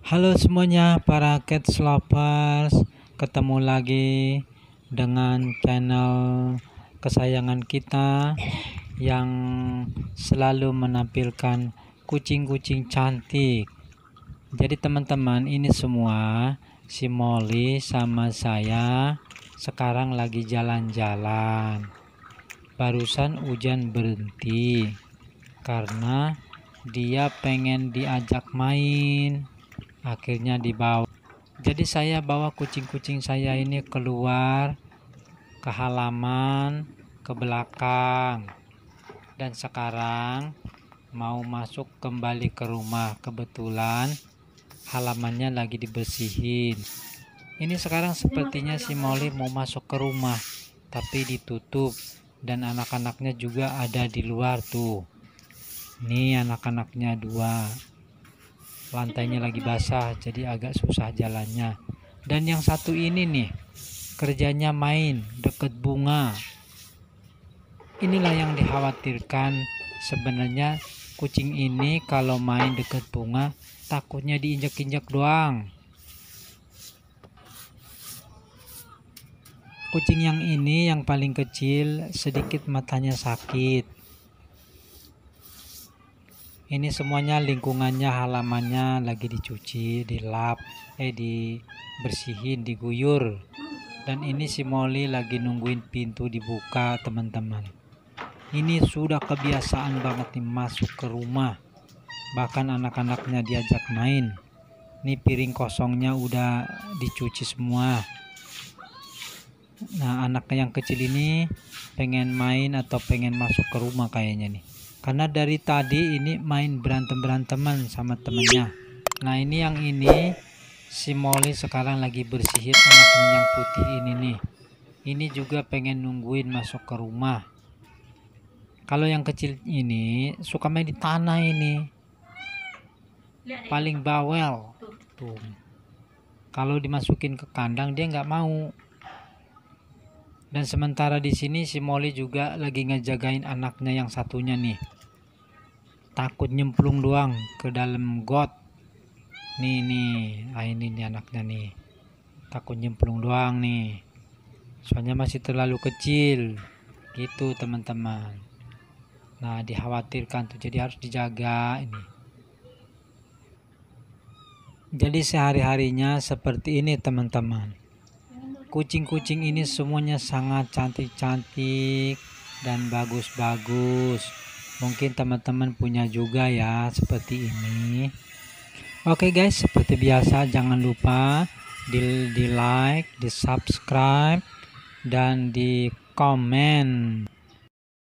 Halo semuanya para cats lovers, ketemu lagi dengan channel kesayangan kita yang selalu menampilkan kucing-kucing cantik. Jadi teman-teman, ini semua si Molly sama saya sekarang lagi jalan-jalan. Barusan hujan berhenti karena dia pengen diajak main. Akhirnya dibawa. Jadi saya bawa kucing-kucing saya ini keluar ke halaman, ke belakang, dan sekarang mau masuk kembali ke rumah. Kebetulan halamannya lagi dibersihin. Ini sekarang sepertinya si Molly mau masuk ke rumah, tapi ditutup, dan anak-anaknya juga ada di luar tuh. Ini anak-anaknya dua. Lantainya lagi basah, jadi agak susah jalannya. Dan yang satu ini nih, kerjanya main deket bunga. Inilah yang dikhawatirkan. Sebenarnya kucing ini kalau main deket bunga takutnya diinjak-injak doang. Kucing yang ini yang paling kecil, sedikit matanya sakit. Ini semuanya lingkungannya, halamannya lagi dicuci, dilap, dibersihin, diguyur. Dan ini si Molly lagi nungguin pintu dibuka, teman-teman. Ini sudah kebiasaan banget nih masuk ke rumah. Bahkan anak-anaknya diajak main. Ini piring kosongnya udah dicuci semua. Nah, anaknya yang kecil ini pengen main atau pengen masuk ke rumah kayaknya nih. Karena dari tadi ini main berantem-beranteman sama temennya. Nah, ini yang ini si Molly sekarang lagi bersihin anaknya yang putih ini nih. Ini juga pengen nungguin masuk ke rumah. Kalau yang kecil ini suka main di tanah ini. Paling bawel. Tuh. Kalau dimasukin ke kandang dia nggak mau. Dan sementara di sini si Molly juga lagi ngejagain anaknya yang satunya nih. Takut nyemplung doang ke dalam got. Nih, ini nih anaknya nih. Takut nyemplung doang nih. Soalnya masih terlalu kecil. Gitu teman-teman. Nah, dikhawatirkan tuh, jadi harus dijaga ini. Jadi sehari-harinya seperti ini teman-teman. Kucing-kucing ini semuanya sangat cantik-cantik dan bagus-bagus. Mungkin teman-teman punya juga ya seperti ini. Oke guys, seperti biasa jangan lupa di like, di subscribe, dan di komen.